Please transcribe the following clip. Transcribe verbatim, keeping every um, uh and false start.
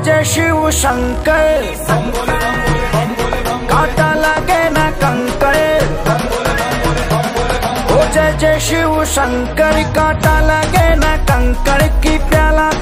जय शिव शंकर, कांटा लगे ना कंकर। ओ जय जय शिव शंकर, कांटा लगे ना कंकर की प्याला